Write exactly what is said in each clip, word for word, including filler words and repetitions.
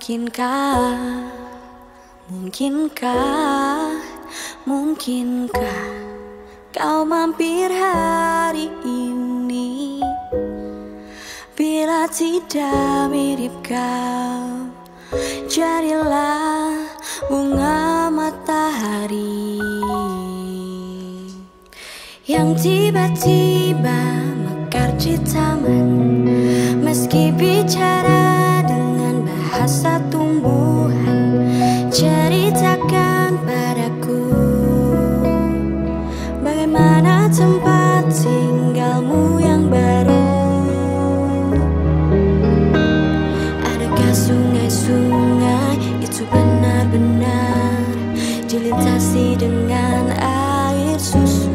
Mungkinkah, mungkinkah, mungkinkah kau mampir hari ini? Bila tidak mirip kau, jadilah bunga matahari yang tiba-tiba mekar di taman. Meski bicara dengan bahasa tumbuhan, ceritakan padaku bagaimana tempat tinggalmu yang baru. Adakah sungai-sungai itu benar-benar dilintasi dengan air susu?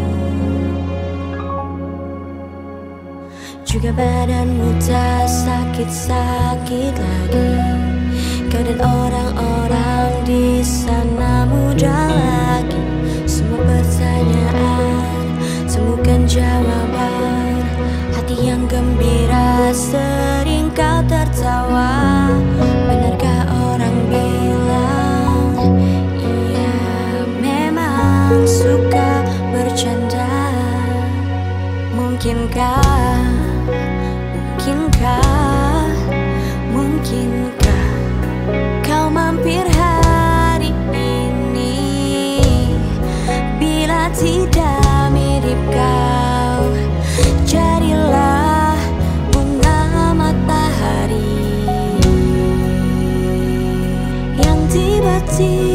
Juga badanmu tak sakit-sakit lagi. Kau dan orang-orang di sana muda lagi. Semua pertanyaan temukan jawaban. Hati yang gembira sering kau tertawa. Benarkah orang bilang ia memang suka bercanda? Mungkinkah, mungkinkah, mungkinkah kau mampir hari ini? Bila tidak mirip kau, jadilah bunga matahari yang tiba-tiba